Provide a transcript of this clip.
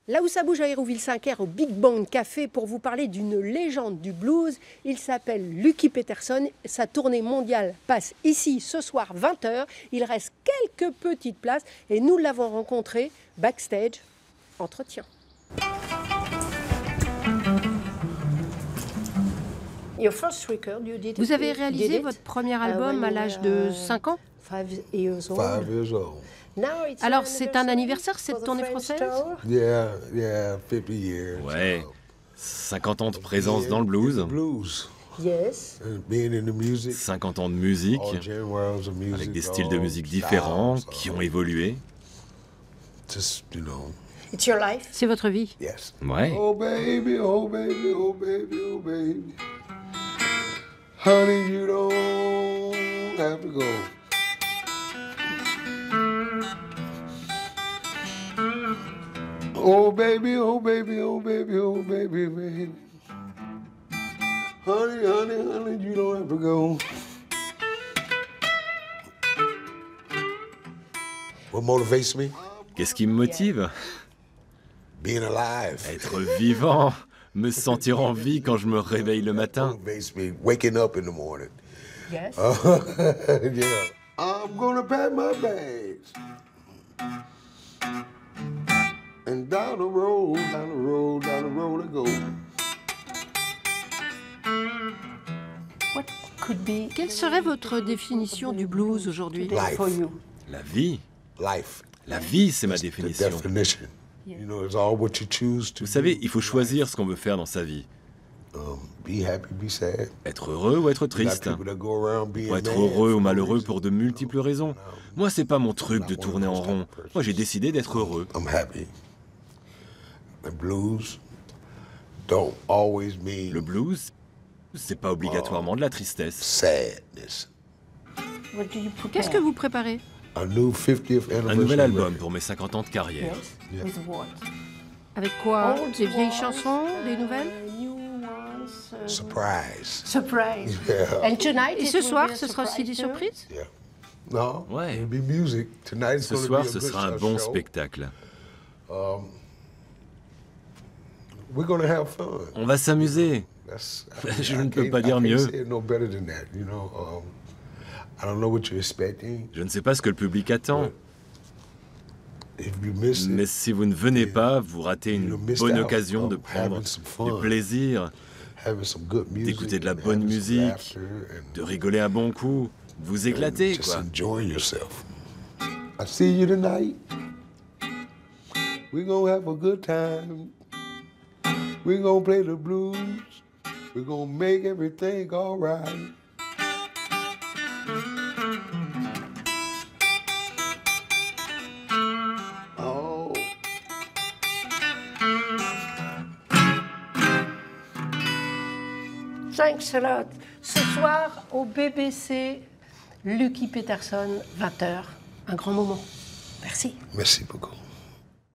Là où ça bouge à Hérouville-Saint-Clair, au Big Bang Café, pour vous parler d'une légende du blues. Il s'appelle Lucky Peterson. Sa tournée mondiale passe ici ce soir 20h. Il reste quelques petites places et nous l'avons rencontré backstage. Entretien. Vous avez réalisé votre premier album à l'âge de 5 ans? 5 years old. Alors c'est un anniversaire cette tournée française? Yeah, 50 years. Ouais, 50 ans de présence dans le blues, Yes. 50 ans de musique, avec des styles de musique différents qui ont évolué. It's your life. C'est votre vie. Yes. Ouais. Oh baby, oh baby, oh baby, oh baby. Honey, you don't have to go. Oh baby, oh baby, oh baby, oh baby, baby. Honey, honey, honey, you don't have to go. What motivates me? Qu'est-ce qui me motive? Being alive. Être vivant, me sentir en vie quand je me réveille le matin. Motivates me waking up in the morning. Yes. Yeah. I'm gonna pack my bags. And down the road, down the road, down the road I go. What could be Quelle serait votre définition du blues aujourd'hui? Life. for you? La vie. Life. La vie, c'est ma The définition. definition. You know, it's all what you choose to Vous savez, do. il faut choisir ce qu'on veut faire dans sa vie. Be happy, be sad. Être heureux ou être You got triste. people that go around being Ou être mad heureux ou for malheureux reasons. pour de multiples raisons. Moi, c'est pas mon truc de tourner en rond. Moi, j'ai décidé d'être heureux. I'm happy. The blues don't always mean Le blues, c'est pas obligatoirement de la tristesse. sadness. What do you prepare? Qu'est-ce que vous préparez? A new 50th Un anniversary nouvel album record. pour mes 50 ans de carrière. Yes. With what? Avec quoi? Old Des vieilles ones, chansons? Des nouvelles? New ones, Surprise. surprise. Yeah. And tonight Et it ce will soir, be a ce sera aussi des surprise too? surprises? Yeah. No. Ouais. It'll be music. Tonight Ce it's soir, gonna be ce a good sera un bon show. spectacle. We're gonna have fun. On va s'amuser. That's, Je ne peux can't- pas dire I can't mieux. say it no better than that, you know. I don't know what you're expecting. Je ne sais pas ce que le public attend, If you miss mais it, si vous ne venez pas, vous ratez une bonne occasion de prendre du plaisir, having some good music, d'écouter de la and bonne having some musique, laughter and- de rigoler un bon coup, de vous and éclater, just quoi. enjoying yourself. I see you tonight. We're gonna have a good time. We're gonna play the blues. We're gonna make everything all right. Oh. Thanks a lot. Ce soir, au BBC, Lucky Peterson, 20h. Un grand moment. Merci. Merci beaucoup.